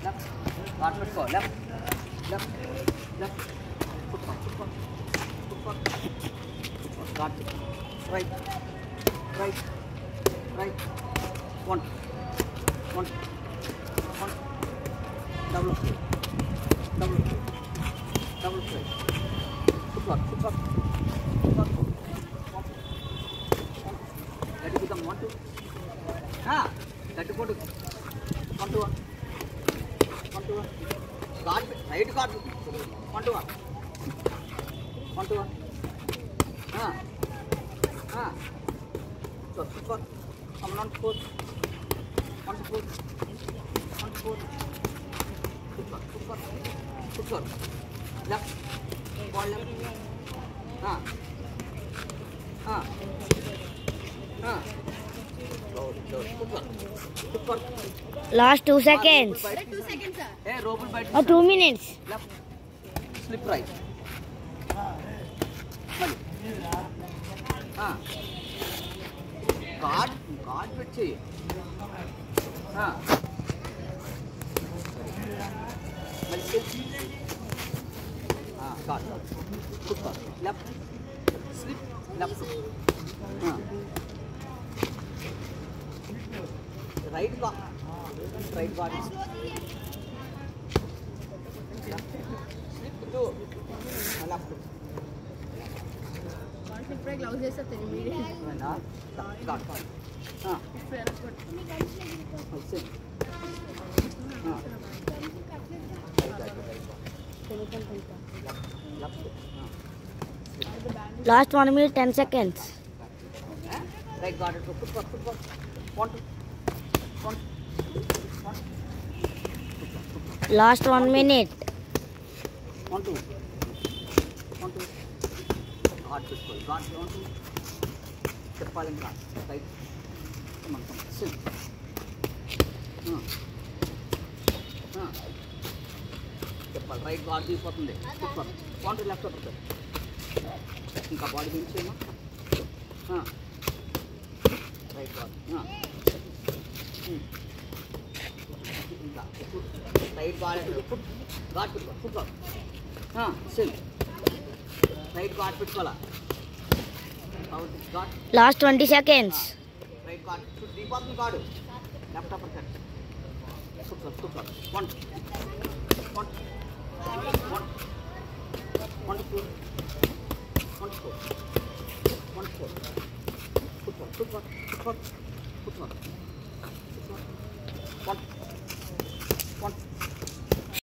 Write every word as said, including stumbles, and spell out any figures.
left, guard foot go, left, left, left, foot go, foot go, foot go, guard, right, right, right, one, one, one, double straight, double straight, double straight, foot go, foot go, foot go, let it become one, two, ah, let it go to one, two, one. One to one. Guard, right guard. One to one. One to one. Ah. Ah. So, four. Come on, four. One to four. One to four. Foot four. Foot four. Foot four. Left. Ball left. Ah. Ah. Ah. Load, load. Foot four. Foot four. Last two seconds. Two seconds, sir. Hey, rope bite. Oh, two minutes. Left. Slip right. Mali. Ah. Guard, guard petti. Ah. Mali slip. Ah, guard. Foot guard. Left. Slip. Left slip. Ah. Right guard. Right guard. Slip to left. Conflict break gloves చేస్తా తెలియదు. నా guard guard. Ah. Same. Ah. Last one minute, ten seconds. Right guard. Foot foot foot foot. One two. One. One. Last one minute. One two. One two. Guard pistol. Guard one two. Cheppal and guard. Right. Come on, come on. Sit. Ah. Ah. Cheppal. Right guard తీసిపోతుంది. Foot foot. One two left foot. ఇంకా body దించేమా. Ah. Right guard. Ah. Right guard put guard put put guard. Ah, same. Right guard put kola. Out guard. Last twenty seconds. Right guard put deep on guard. Left upper cut. Put guard put guard. One. One. One. One to four. One to four. One to four. Put guard put guard put guard.